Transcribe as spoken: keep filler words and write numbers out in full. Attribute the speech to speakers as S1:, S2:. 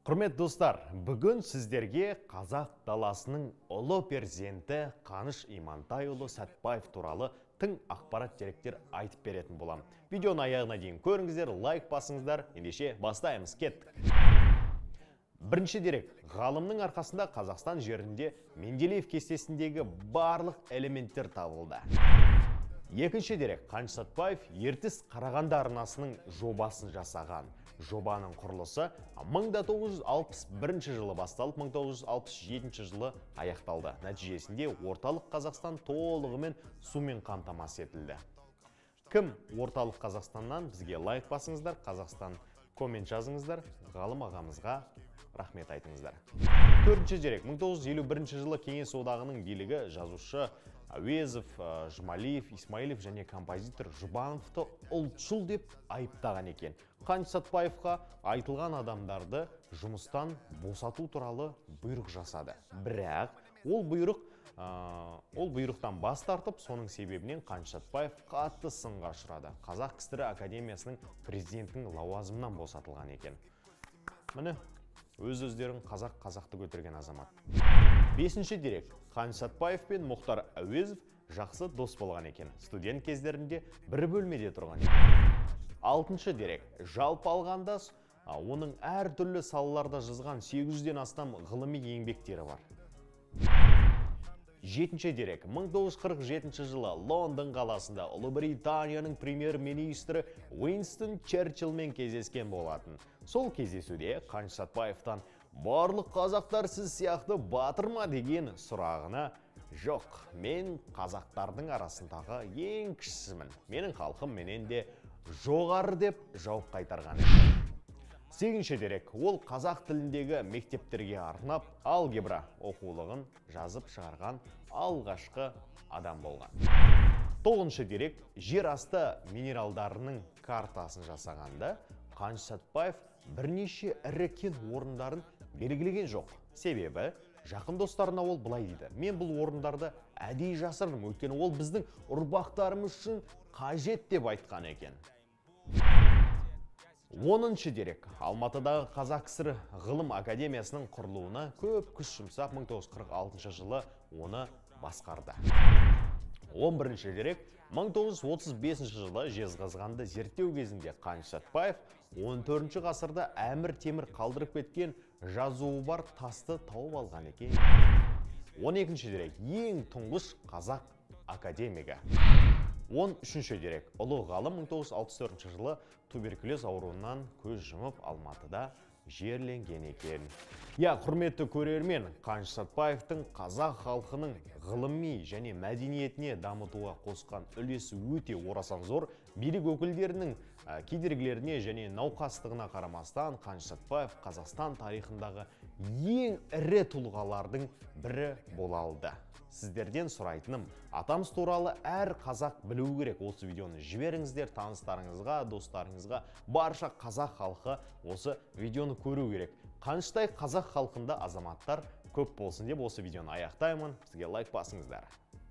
S1: Құрметті достар, бүгін сіздерге қазақ даласының ұлы перзенті Қаныш Имантайұлы Сәтбаев туралы тың ақпарат деректер айтып беретін болам. Видеоны аяғына дейін көріңіздер, лайк басыңыздар, ендеше бастаймыз, кеттік. Бірінші дерек, ғалымның арқасында Қазақстан жерінде Менделеев кестесіндегі барлық элементтер табылды. Екінші дерек, Қаныш Сәтбаев ертіс Қарағанды арнасының жобасын жасаған. Жобаның құрылысы мың тоғыз жүз алпыс бірінші жылы басталып, мың тоғыз жүз алпыс жетінші жылы аяқталды. Нәтижесінде орталық Қазақстан толығымен сумен қамтамасыз етілді. Кім орталық Қазақстаннан? Бізге лайк басыңыздар, Қазақстан коммент жазыңыздар, ғалым ағамызға рахмет айтыңыздар. Төртінші дерек, мың тоғыз жүз елу бірінші жылы Кеңес одағының билігі жазушы Әуезов, Жұмалиев, Исмаилов және композитор Жұбановты ұлтшыл деп айыптаған екен. Қаныш Сәтбаевқа айтылған адамдарды жұмыстан босату туралы бұйрық жасады. Бірақ ол бұйрық ол бұйрықтан бас тартып, соның себебінен Қаныш Сәтбаев қатты сынға ұшырады. Қазақ кср академиясының президентінің лауазымынан босатылған екен. Міне, өз-өздерін қазақ қазақты көтерген азамат. Бесінші дерек, Қаныш Сәтбаев пен Мұхтар Әуезов жақсы дос болған екен. Студент кездерінде бір бөлмеде тұрған екен. Алтыншы дерек, жалпы алғанда оның әр түрлі салаларда жазған сегіз жүзден астам ғылыми еңбектері бар. Жетінші дерек, мың тоғыз жүз қырық жетінші жылы Лондон қаласында Ұлыбританияның премьер-министрі Уинстон Черчиллмен кездескен болатын. Сол кездесуде Қаныш Сәтбаевтан «Барлық қазақтар сіз сияқты батыр ма?» деген сұрағына «Жоқ, мен қазақтардың арасындағы ең кішісімін. Менің халқым менен де жоғары» деп жауап қайтарған. Сегізінші дерек, ол қазақ тіліндегі мектептерге арнап алгебра оқулығын жазып шығарған алғашқы адам болған. Тоғызыншы дерек, жер асты минералдарының картасын жасағанда Қаныш Сәтбаев бірнеше ірі кен орындарын белгілеген жоқ. Себебі, жақын достарына ол былай дейді: «Мен бұл орындарды әдейі жасырдым, өйткені ол біздің ұрпақтарымыз үшін қажет» деп айтқан екен. оныншы дерек, Алматыдағы Қазақ кср ғылым академиясының құрылуына көп күш жұмсап, мың тоғыз жүз қырық алтыншы жылы оны басқарды. он бірінші дерек, мың тоғыз жүз отыз бесінші жылы Жезқазғанды зерттеу кезінде Қаныш Сәтбаев он төртінші ғасырда Әмір Темір қалдырып кеткен жазуы бар тасты тауып алған екен. он екінші дерек, ең тұңғыш қазақ академигі. он үшінші дерек, ұлы ғалым мың тоғыз жүз алпыс төртінші жылы туберкулез ауруынан көз жұмып Алматыда жерленген екен. Я, құрметті көрермен, Қаныш Сәтбаевтың қазақ халқының ғылыми және мәдениетіне дамытуға қосқан үлесі өте орасан зор. Билік өкілдерінің кедергілеріне және науқастығына қарамастан, Қаныш Сәтбаев Қазақстан тарихындағы ең ірі тұлғалардың бірі бола алды. Сіздерден сұрайтыным, атамыз туралы әр қазақ білуі керек. Осы видеоны жіберіңіздер, таныстарыңызға, достарыңызға, барша қазақ халқы осы видеоны көру керек. Қаныштай қазақ халқында азаматтар көп болсын деп осы видеоны аяқтаймын. Сізге лайк басыңыздар.